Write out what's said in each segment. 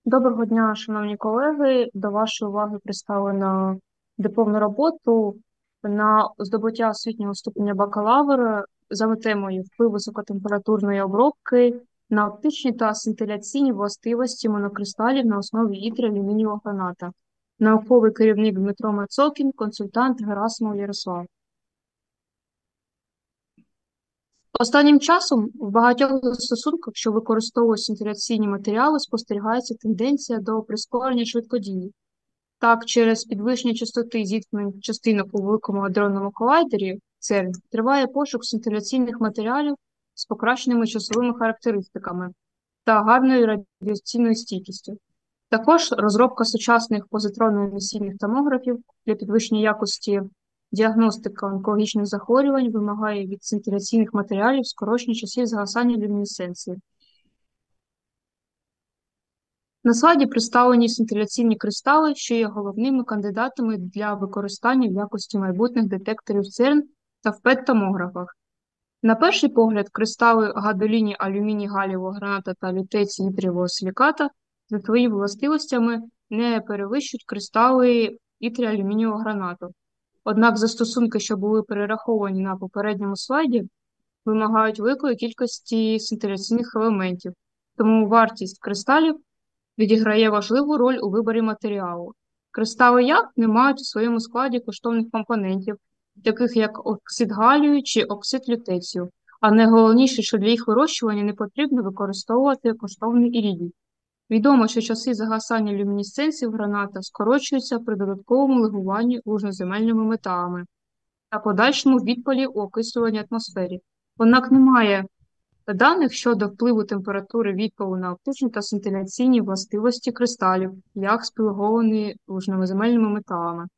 Доброго дня, шановні колеги. До вашої уваги представлена дипломну роботу на здобуття освітнього ступеня бакалавра за темою вплив високотемпературної обробки на оптичні та синтеляційні властивості монокристалів на основі ітрі алюмінієвого граната. Науковий керівник Дмитро Мацокін, консультант Герасимов Ярослав. Останнім часом в багатьох застосунках, що використовують синтеляційні матеріали, спостерігається тенденція до прискорення швидкодії. Так, через підвищення частоти зіткнень частинок у великому адронному колайдері ЦЕРН триває пошук синтеляційних матеріалів з покращеними часовими характеристиками та гарною радіаційною стійкістю. Також розробка сучасних позитронно-емісійних томографів для підвищення якості діагностики онкологічних захворювань вимагає від синтеляційних матеріалів скорочення часів згасання люмінесценції. На слайді представлені синтеляційні кристали, що є головними кандидатами для використання в якості майбутніх детекторів ЦЕРН та в ПЕТ-томографах. На перший погляд, кристали гадоліні алюміній-галієвого граната та лютецій ітрієвого силіката за своїми властивостями не перевищують кристали ітрі алюмінієвого гранату. Однак застосунки, що були перераховані на попередньому слайді, вимагають великої кількості синтеляційних елементів, тому вартість кристалів відіграє важливу роль у виборі матеріалу. Кристали ЯК не мають у своєму складі коштовних компонентів, таких як оксид галію чи оксид лютецію, а найголовніше, що для їх вирощування не потрібно використовувати коштовний іридій. Відомо, що часи загасання люмінесценції граната скорочуються при додатковому легуванні лужноземельними металами та подальшому відпалі у окислюваній атмосфері. Однак немає даних щодо впливу температури відпалу на оптичні та синтеляційні властивості кристалів, як спілоговані лужноземельними металами.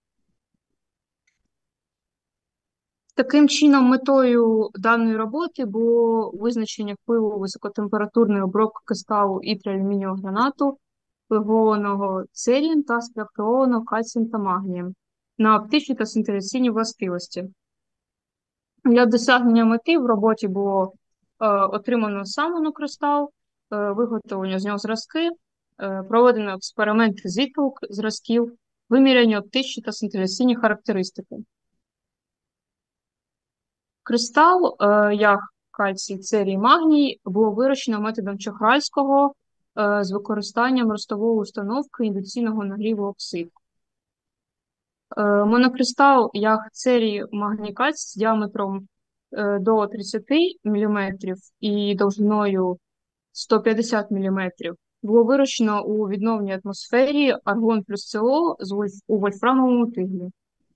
Таким чином, метою даної роботи було визначення впливу високотемпературної обробки кристалу ітрі алюмінієвого гранату, легованого церієм та спектрованого кальцієм та магнієм на оптичні та синтеляційні властивості. Для досягнення мети в роботі було отримано сам монокристал, виготовлено з нього зразки, проведено експерименти з відпилок зразків, виміряні оптичні та синтеляційні характеристики. Кристал, як кальцій, церій, магній, було вирощено методом Чохральського з використанням ростової установки індукційного нагріву оксид. Монокристал, як церій, магній, кальцій з діаметром до 30 мм і довжиною 150 мм, було вирощено у відновленій атмосфері аргон плюс СО у вольфрамовому тиглі.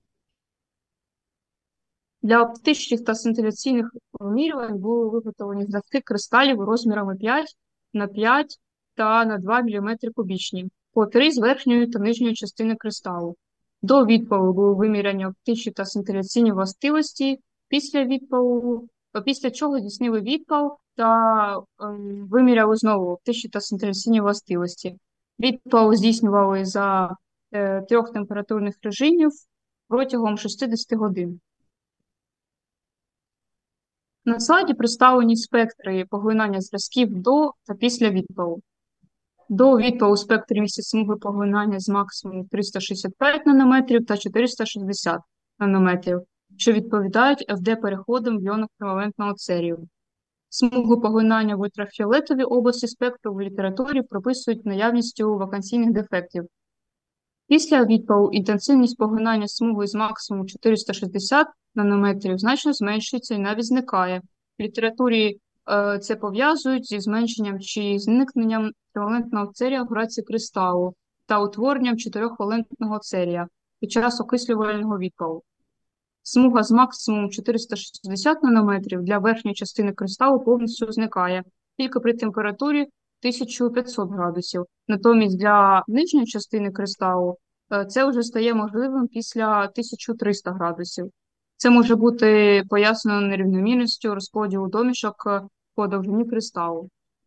Для оптичних та синтеляційних вимірювань були виготовлені зразки кристалів розмірами 5 на 5 та на 2 мм кубічні, по 3 з верхньої та нижньої частини кристалу. До відпалу були виміряні оптичні та синтеляційні властивості, після чого здійснили відпал та виміряли знову оптичні та синтеляційні властивості. Відпал здійснювали за 3 температурних режимів протягом 60 годин. На слайді представлені спектри поглинання зразків до та після відпалу. До відпалу спектр містять смуги поглинання з максимум 365 нанометрів та 460 нанометрів, що відповідають ФД-переходам в іонах тривалентного церію. Смуги поглинання в ультрафіолетовій області спектру в літературі прописують наявністю вакансійних дефектів. Після відпалу інтенсивність поглинання смуги з максимум 460 нанометрів значно зменшується і навіть зникає. В літературі це пов'язують зі зменшенням чи зникненням тривалентного церія в граці кристалу та утворенням 4-валентного церія під час окислювального відпалу. Смуга з максимум 460 нанометрів для верхньої частини кристалу повністю зникає тільки при температурі 1500 градусів. Натомість для нижньої частини кристалу це вже стає можливим після 1300 градусів. Це може бути пояснено нерівномірністю розподілу домішок по довжині кристалу.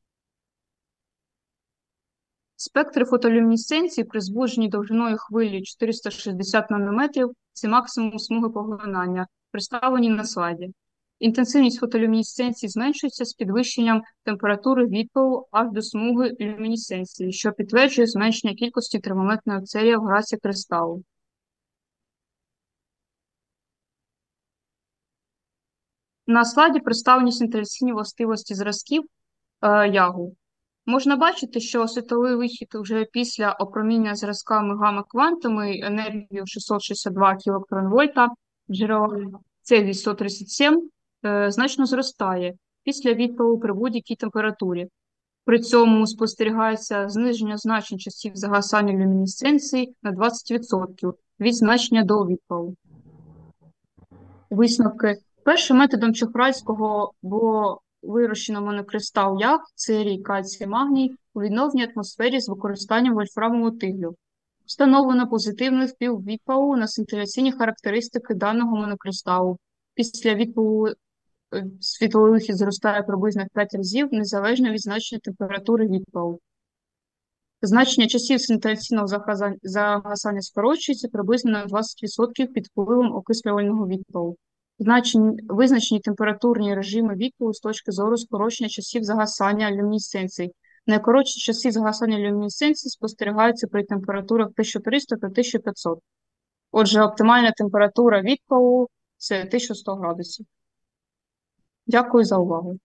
Спектри фотолюмінесценції при збудженні довжиною хвилі 460 нанометрів – це максимум смуги поглинання, представлені на слайді. Інтенсивність фотолюмінесценції зменшується з підвищенням температури відпалу аж до смуги люмінесценції, що підтверджує зменшення кількості термометного церія в граці кристалу. На слайді представлені синтезаційні властивості зразків ягу. Можна бачити, що світловий вихід вже після опромінення зразками гамма-квантами енергією 662 кілоелектронвольта джерела Цезій 137 значно зростає після відпалу при будь-якій температурі. При цьому спостерігається зниження значень часів загасання люмінесценції на 20% від значення до відпалу. Висновки. Першим методом Чухрайського було вирощено монокристал ЯГ, церій, кальцій, магній у відновленій атмосфері з використанням вольфрамового тиглю. Встановлено позитивний вплив відпалу на синтезаційні характеристики даного монокристалу. Після відпалу світловий вихід зростає приблизно в 5 разів, незалежно від значення температури відпалу. Значення часів синтезаційного загасання скорочується приблизно на 20% під впливом окислювального відпалу. Визначені температурні режими відпалу з точки зору скорочення часів загасання люмінесценції. Найкоротші часи загасання люмінесценції спостерігаються при температурах 1300 та 1500. Отже, оптимальна температура відпалу – це 1100 градусів. Дякую за увагу.